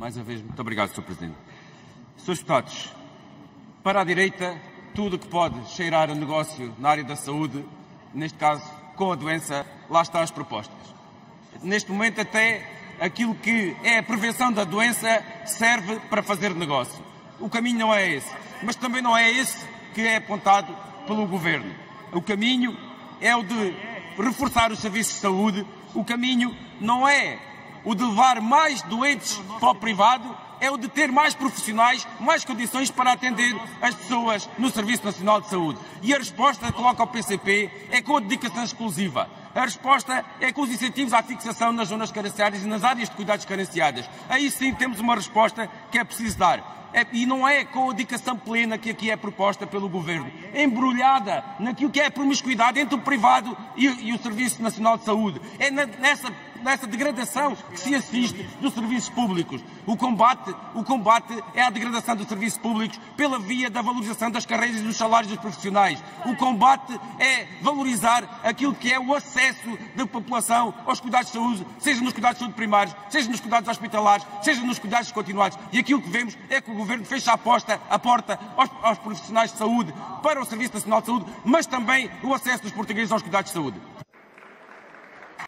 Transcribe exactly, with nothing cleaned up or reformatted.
Mais uma vez, muito obrigado, senhor Presidente. senhores Deputados, para a direita, tudo o que pode cheirar a negócio na área da saúde, neste caso, com a doença, lá estão as propostas. Neste momento, até aquilo que é a prevenção da doença serve para fazer negócio. O caminho não é esse, mas também não é esse que é apontado pelo Governo. O caminho é o de reforçar os serviços de saúde, o caminho não é o de levar mais doentes para o privado, é o de ter mais profissionais, mais condições para atender as pessoas no Serviço Nacional de Saúde. E a resposta que coloca ao P C P é com a dedicação exclusiva. A resposta é com os incentivos à fixação nas zonas carenciadas e nas áreas de cuidados carenciadas. Aí sim temos uma resposta que é preciso dar. É, e não é com a dedicação plena que aqui é proposta pelo Governo, embrulhada naquilo que é a promiscuidade entre o privado e, e o Serviço Nacional de Saúde. É na, nessa, nessa degradação que se assiste dos serviços públicos. O combate, o combate é a degradação dos serviços públicos pela via da valorização das carreiras e dos salários dos profissionais. O combate é valorizar aquilo que é o acesso da população aos cuidados de saúde, seja nos cuidados de saúde primários, seja nos cuidados hospitalares, seja nos cuidados continuados. E aquilo que vemos é que o Governo fecha a, posta, a porta aos, aos profissionais de saúde para o Serviço Nacional de Saúde, mas também o acesso dos portugueses aos cuidados de saúde.